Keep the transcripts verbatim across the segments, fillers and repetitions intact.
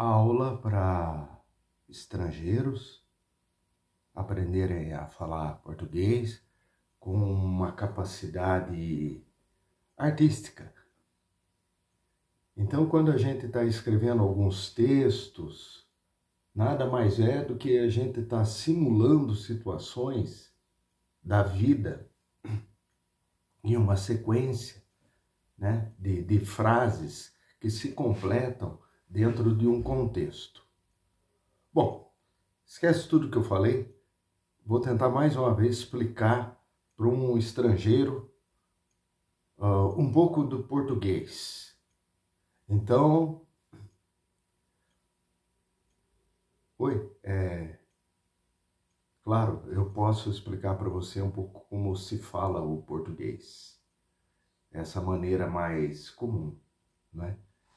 aula para estrangeiros aprenderem a falar português com uma capacidade artística. Então, quando a gente está escrevendo alguns textos, nada mais é do que a gente está simulando situações da vida em uma sequência, né, de, de frases que se completam dentro de um contexto. Bom, esquece tudo que eu falei. Vou tentar mais uma vez explicar para um estrangeiro uh, um pouco do português. Então, oi, é, claro, eu posso explicar para você um pouco como se fala o português. Essa maneira mais comum, né?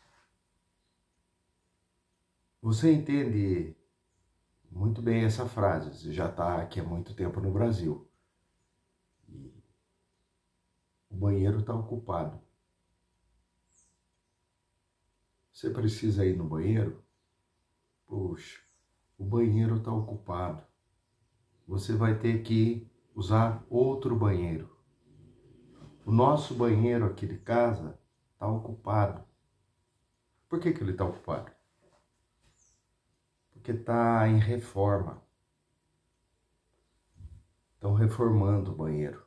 Você entende muito bem essa frase, você já está aqui há muito tempo no Brasil. E o banheiro está ocupado. Você precisa ir no banheiro? Puxa, o banheiro está ocupado. Você vai ter que usar outro banheiro. O nosso banheiro aqui de casa está ocupado. Por que que ele está ocupado? Porque está em reforma. Estão reformando o banheiro.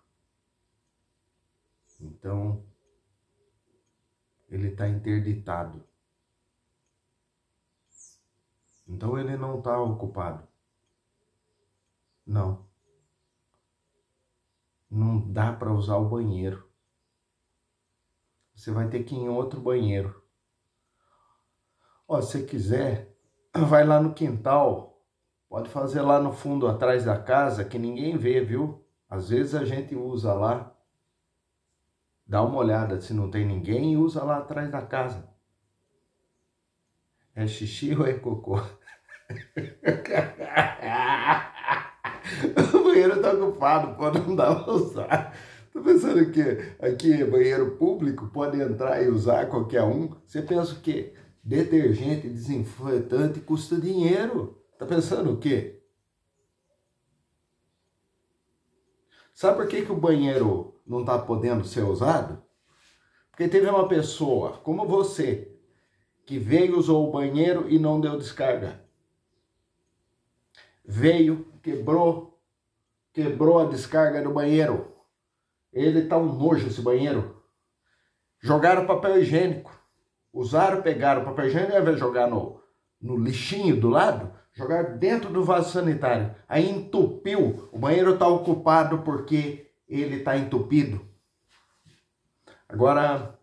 Então, ele está interditado. Então, ele não está ocupado. Não. Não dá para usar o banheiro. Você vai ter que ir em outro banheiro. Ó, se você quiser, vai lá no quintal. Pode fazer lá no fundo, atrás da casa, que ninguém vê, viu? Às vezes a gente usa lá. Dá uma olhada se não tem ninguém e usa lá atrás da casa. É xixi ou é cocô? O banheiro tá ocupado, pô, não dá pra usar. Tô pensando que aqui é banheiro público, pode entrar e usar qualquer um. Você pensa o quê? Detergente, desinfetante custa dinheiro. Tá pensando o quê? Sabe por que que o banheiro não tá podendo ser usado? Porque teve uma pessoa, como você, que veio, usou o banheiro e não deu descarga. Veio, quebrou, quebrou a descarga do banheiro. Ele tá um nojo esse banheiro. Jogaram papel higiênico. Usaram, pegaram o papel higiênico, ao invés de jogar no, no lixinho do lado, jogaram dentro do vaso sanitário. Aí entupiu. O banheiro tá ocupado porque ele tá entupido. Agora,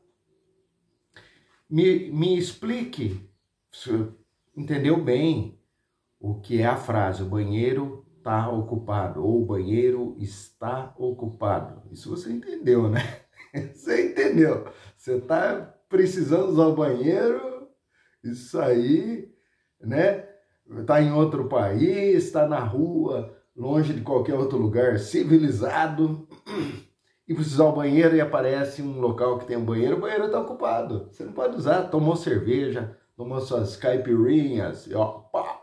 me, me explique, se entendeu bem o que é a frase, o banheiro está ocupado, ou o banheiro está ocupado. Isso você entendeu, né? Você entendeu. Você está precisando usar o banheiro, isso aí, né? Está em outro país, está na rua, longe de qualquer outro lugar civilizado, e precisar o banheiro e aparece um local que tem um banheiro, o banheiro está ocupado. Você não pode usar, tomou cerveja, tomou suas caipirinhas, e ó, pá.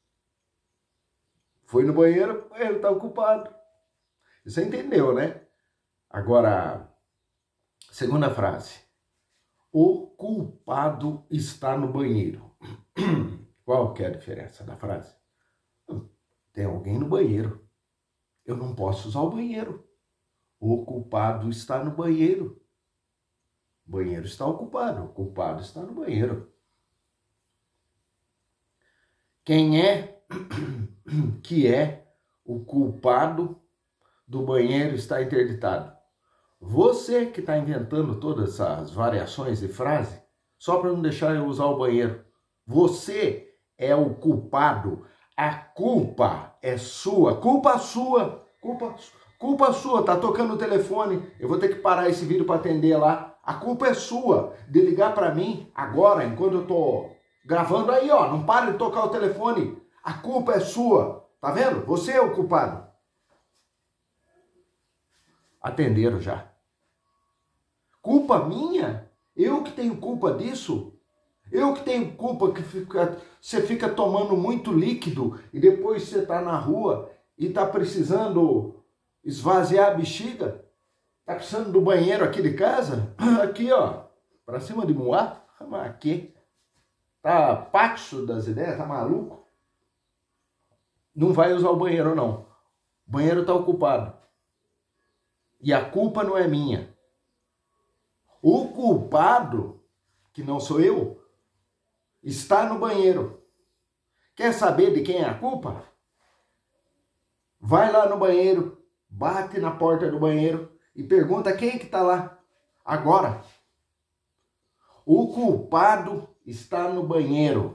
Foi no banheiro, o banheiro está ocupado. Você entendeu, né? Agora, segunda frase. O culpado está no banheiro. Qual que é a diferença da frase? Tem alguém no banheiro. Eu não posso usar o banheiro. O culpado está no banheiro. O banheiro está ocupado. O culpado está no banheiro. Quem é que é o culpado do banheiro estar interditado? Você que está inventando todas essas variações de frase, só para não deixar eu usar o banheiro. Você é o culpado. A culpa é sua. Culpa sua. Culpa, culpa sua. Tá tocando o telefone. Eu vou ter que parar esse vídeo para atender lá. A culpa é sua de ligar para mim agora, enquanto eu tô gravando aí, ó. Não para de tocar o telefone. A culpa é sua. Tá vendo? Você é o culpado. Atenderam já. Culpa minha? Eu que tenho culpa disso? Eu que tenho culpa que fica, você fica tomando muito líquido e depois você está na rua e está precisando esvaziar a bexiga. Está precisando do banheiro aqui de casa? Aqui, ó, para cima de Moá. Aqui. Tá paxo das ideias? Tá maluco? Não vai usar o banheiro, não. O banheiro está ocupado. E a culpa não é minha. O culpado, que não sou eu, está no banheiro. Quer saber de quem é a culpa? Vai lá no banheiro, bate na porta do banheiro e pergunta quem que está lá agora. O culpado está no banheiro.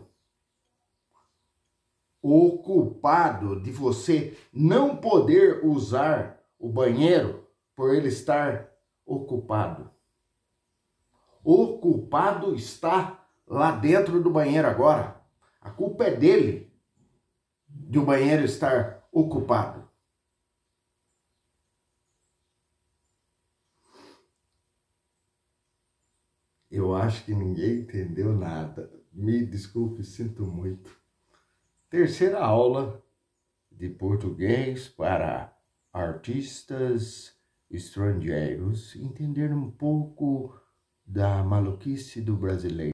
O culpado de você não poder usar o banheiro por ele estar ocupado. O culpado está lá dentro do banheiro agora. A culpa é dele de o banheiro estar ocupado. Eu acho que ninguém entendeu nada. Me desculpe, sinto muito. Terceira aula de português para artistas estrangeiros entender um pouco da maluquice do brasileiro.